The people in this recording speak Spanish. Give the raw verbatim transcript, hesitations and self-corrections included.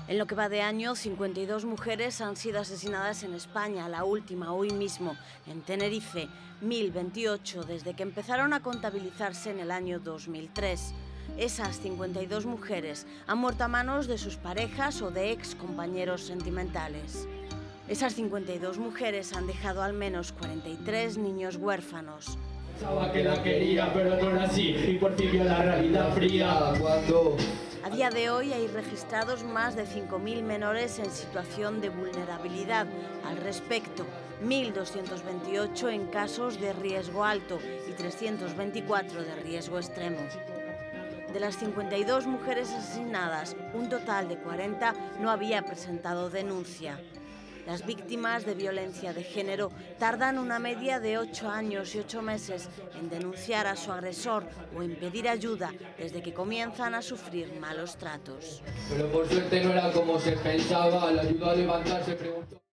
En lo que va de año, cincuenta y dos mujeres han sido asesinadas en España, la última hoy mismo, en Tenerife, mil veintiocho desde que empezaron a contabilizarse en el año dos mil tres. Esas cincuenta y dos mujeres han muerto a manos de sus parejas o de ex compañeros sentimentales. Esas cincuenta y dos mujeres han dejado al menos cuarenta y tres niños huérfanos. Pensaba que la quería, pero no era así, y por fin vio la realidad fría. Cuando... A día de hoy hay registrados más de cinco mil menores en situación de vulnerabilidad. Al respecto, mil doscientos veintiocho en casos de riesgo alto y trescientos veinticuatro de riesgo extremo. De las cincuenta y dos mujeres asesinadas, un total de cuarenta no había presentado denuncia. Las víctimas de violencia de género tardan una media de ocho años y ocho meses en denunciar a su agresor o en pedir ayuda desde que comienzan a sufrir malos tratos. Pero por suerte no era como se pensaba, la ayudó a levantarse, preguntó...